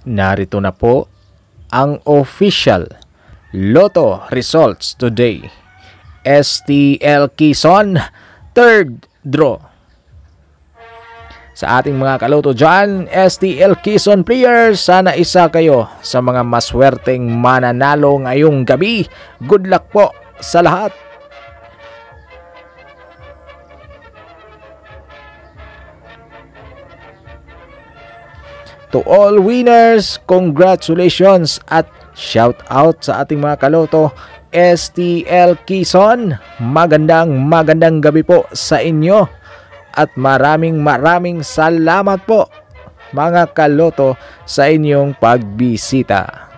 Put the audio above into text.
Narito na po ang official Lotto results today. Stl Quezon, third draw. Sa ating mga kaloto dyan, Stl Quezon players, sana isa kayo sa mga maswerteng mananalo ngayong gabi. Good luck po sa lahat. To all winners, congratulations at shout out sa ating mga kaloto. Stl Quezon, magandang gabi po sa inyo at maraming salamat po mga kaloto sa inyong pagbisita.